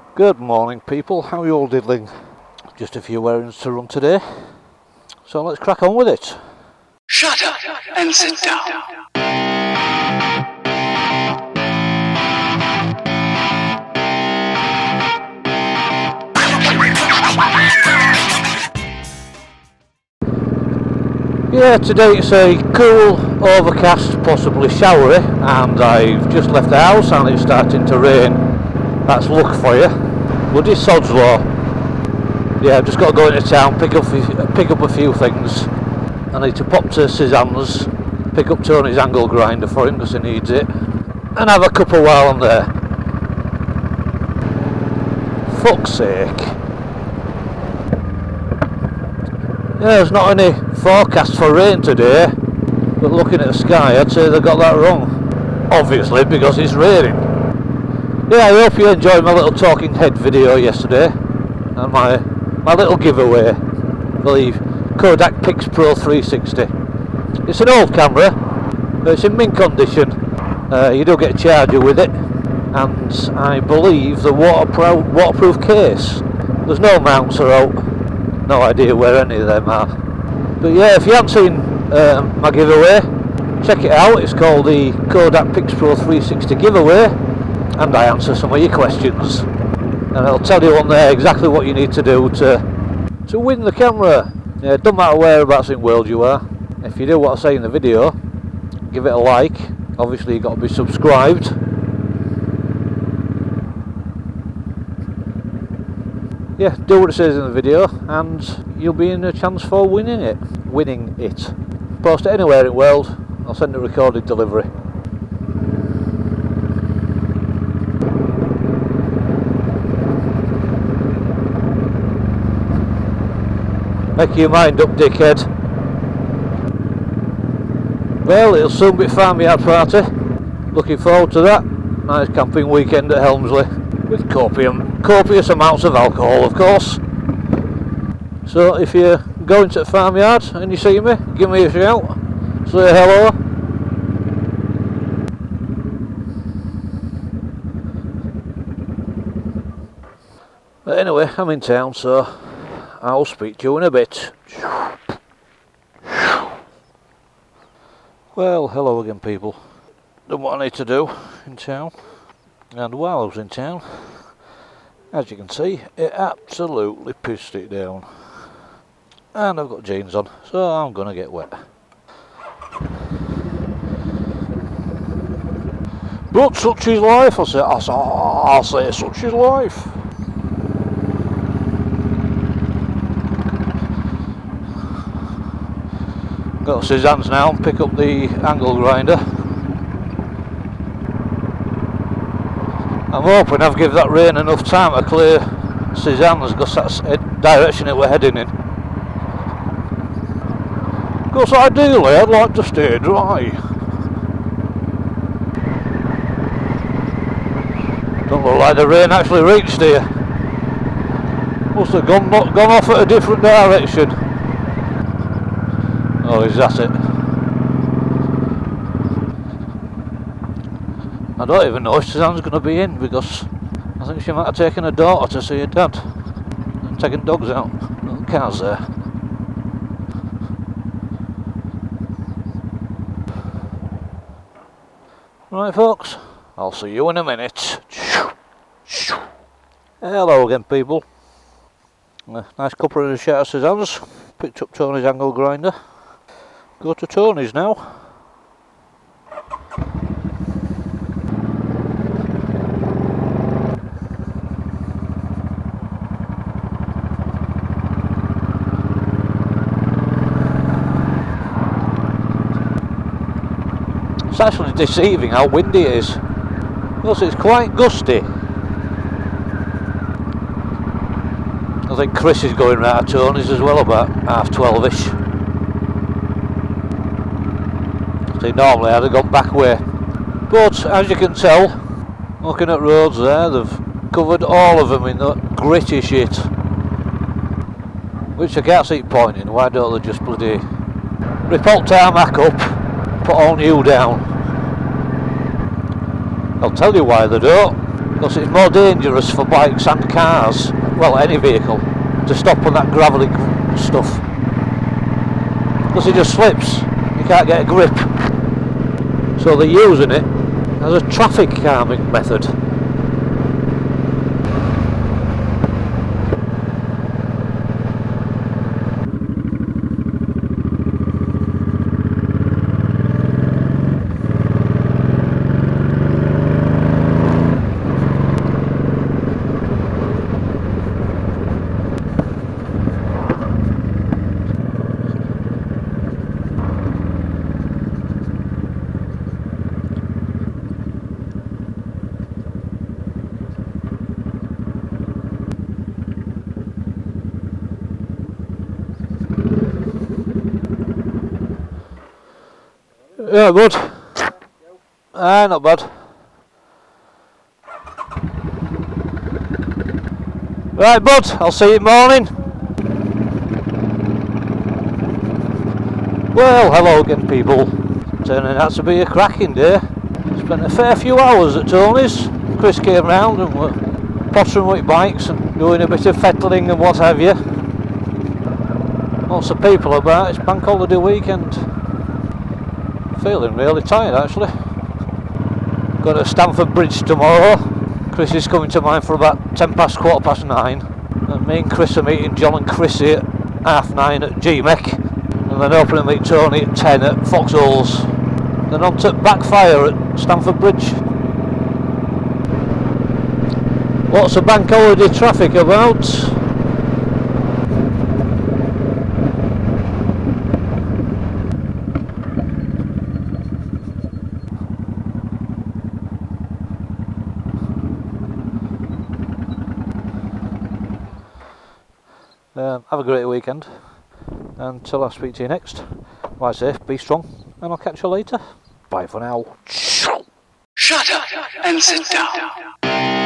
Good morning people, how are you all diddling? Just a few errands to run today, so let's crack on with it. Shut up and sit down. Yeah, today it's a cool, overcast, possibly showery, and I've just left the house and it's starting to rain. That's luck for you. Bloody sod's law. Yeah, I've just got to go into town, pick up a few things. I need to pop to Cezanne's, pick up Tony's angle grinder for him because he needs it, and have a cuppa while I'm there. Fuck's sake. Yeah, there's not any forecast for rain today, but looking at the sky I'd say they got that wrong. Obviously because it's raining. Yeah, I hope you enjoyed my little talking head video yesterday and my little giveaway for the Kodak PixPro 360. It's an old camera, but it's in mint condition. You do get a charger with it, and I believe the waterproof case. There's no mounts are out. No idea where any of them are. But yeah, if you haven't seen my giveaway, check it out. It's called the Kodak PixPro 360 giveaway, and I answer some of your questions. And I'll tell you on there exactly what you need to do to win the camera. Yeah, it doesn't matter whereabouts in the world you are. If you do what I say in the video, give it a like. Obviously you've got to be subscribed. Yeah, do what it says in the video and you'll be in a chance for winning it. Post it anywhere in the world, I'll send a recorded delivery. Make your mind up, dickhead. Well, it'll soon be farmyard party. Looking forward to that. Nice camping weekend at Helmsley with copious amounts of alcohol, of course. So if you're going to the farmyard and you see me, give me a shout. Say hello. But anyway, I'm in town, so I'll speak to you in a bit. Well, hello again people. Done what I need to do in town, and while I was in town, as you can see, it absolutely pissed it down. And I've got jeans on, so I'm gonna get wet. But such is life, I'll say such is life. Got Cezanne's now and pick up the angle grinder. I'm hoping I've given that rain enough time to clear Cezanne's because that's the direction that we're heading in. Because ideally I'd like to stay dry. Don't look like the rain actually reached here. Must have gone off at a different direction. Oh, is that it? I don't even know if Cezanne's going to be in because I think she might have taken her daughter to see her dad and taken dogs out. Little cars there. Right folks, I'll see you in a minute. Hello again people. Nice couple of shout of Cezanne's. Picked up Tony's angle grinder. Go to Tony's now. It's actually deceiving how windy it is. Plus it's quite gusty. I think Chris is going right at Tony's as well about 12:30ish. See, normally I'd have gone back way. But as you can tell, looking at roads there, they've covered all of them in that gritty shit. Which I can't see pointing. Why don't they just bloody rip all tarmac up, put all new down? I'll tell you why they don't. because it's more dangerous for bikes and cars, well any vehicle, to stop on that gravelly stuff, because it just slips, you can't get a grip. So they're using it as a traffic calming method. Yeah, bud. Not bad. Right, bud, I'll see you in the morning. Well, hello again, people. Turning out to be a cracking day. Spent a fair few hours at Tony's. Chris came round and we're pottering with bikes and doing a bit of fettling and what have you. Lots of people about, it's bank holiday weekend. Feeling really tired actually. Got to Stamford Bridge tomorrow. Chris is coming to mine for about 10 past, quarter past 9. And me and Chris are meeting John and Chrissy at 9:30 at GMEC. And then hoping to meet Tony at 10 at Foxholes. Then on to Backfire at Stamford Bridge. Lots of bank holiday traffic about. Have a great weekend. Until I speak to you next, like I say, be strong, and I'll catch you later. Bye for now. Shut up and sit down.